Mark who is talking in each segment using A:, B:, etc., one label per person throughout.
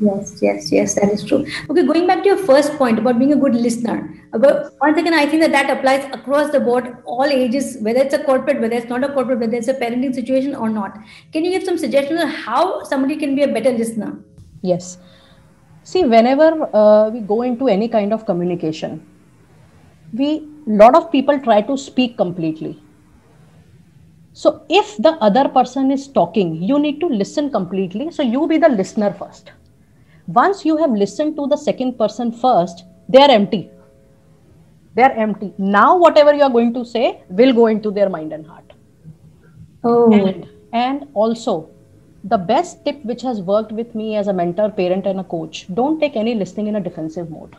A: Yes, yes, yes, that is true. Okay, going back to your first point about being a good listener. About once again, I think that that applies across the board, all ages, whether it's a corporate, whether it's not a corporate, whether it's a parenting situation or not. Can you give some suggestions on how somebody can be a better listener?
B: Yes. See, whenever we go into any kind of communication, we lot of people try to speak completely. So if the other person is talking, you need to listen completely. So you be the listener first. Once you have listened to the second person first, they are empty. They are empty. Now whatever you are going to say will go into their mind and heart.
A: Oh,
B: And also, the best tip which has worked with me as a mentor, parent, and a coach, don't take any listening in a defensive mode.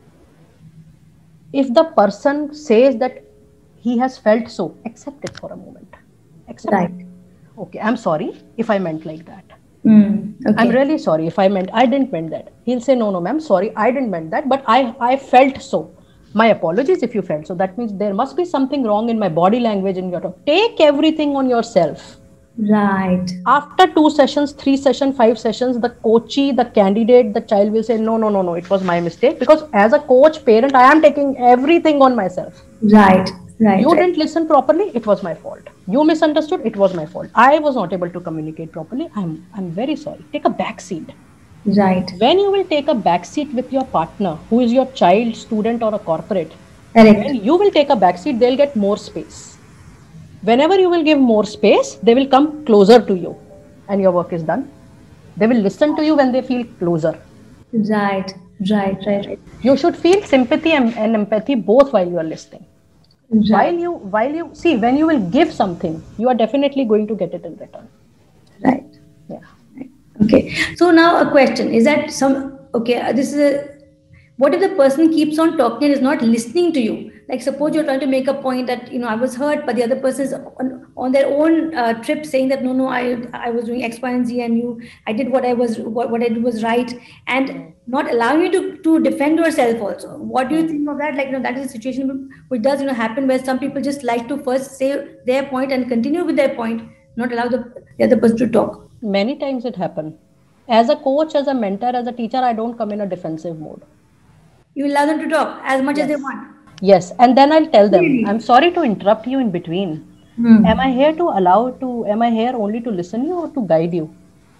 B: If the person says that he has felt so, accept it for a moment. Accept it.
A: right.
B: Okay, I'm sorry if I meant like that. I'm
A: Okay.
B: really sorry if I didn't meant that. He'll say, no, no, ma'am, sorry, I didn't meant that, but I felt so. My apologies if you felt so. That means there must be something wrong in my body language in your talk. Take everything on yourself.
A: Right.
B: After 2 sessions, 3 sessions, 5 sessions, the coachee, the candidate, the child will say, no, no, no, no, it was my mistake. Because as a coach, parent, I am taking everything on myself.
A: Right. Right.
B: You
A: Right.
B: didn't listen properly, it was my fault. You misunderstood, it was my fault. I was not able to communicate properly. I'm very sorry. Take a back seat.
A: Right.
B: When you will take a back seat with your partner, who is your child, student, or a corporate, when
A: Correct.
B: you will take a back seat, they'll get more space. Whenever you will give more space, they will come closer to you and your work is done. They will listen to you when they feel closer.
A: Right. Right. Right. Right.
B: You should feel sympathy and empathy both while you are listening.
A: Right.
B: While you see, when you will give something, you are definitely going to get it in return.
A: Right.
B: Yeah.
A: Right. Okay. So now a question is that some okay. This is a what if the person keeps on talking and is not listening to you? Like suppose you're trying to make a point that I was hurt, but the other person is on their own trip saying that no, no, I was doing X, Y, and Z, and I did what I did was right, and not allowing you to defend yourself also. What do you think of that? Like that is a situation which does happen where some people just like to first say their point and continue with their point, not allow the other person to talk.
B: Many times it happen. As a coach, as a mentor, as a teacher, I don't come in a defensive mode.
A: You allow them to talk as much as they
B: Yes.
A: want.
B: Yes. And then I'll tell them, I'm
A: Really?
B: sorry to interrupt you in between.
A: Hmm.
B: Am I here only to listen you or to guide you?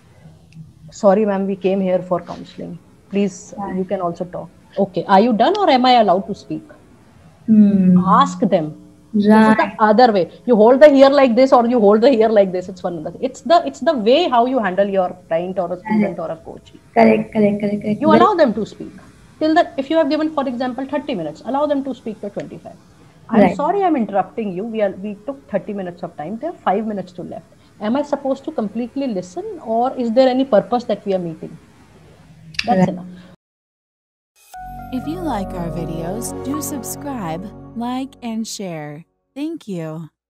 B: Sorry, ma'am, we came here for counseling. Please, you
A: Right.
B: can also talk. Okay. Are you done or am I allowed to speak?
A: Hmm.
B: Ask them. This is the
A: Right.
B: other way. You hold the ear like this or you hold the ear like this. It's one of the, it's the way how you handle your client or a student
A: Correct.
B: or a coach.
A: Correct. Correct. Correct. Correct.
B: You allow them to speak. Till that, if you have given, for example, 30 minutes, allow them to speak to 25. I'm
A: Right.
B: sorry I'm interrupting you. We took 30 minutes of time. There are 5 minutes to left. Am I supposed to completely listen or is there any purpose that we are meeting? That's
A: Right.
B: enough.
C: If you like our videos, do subscribe, like, and share. Thank you.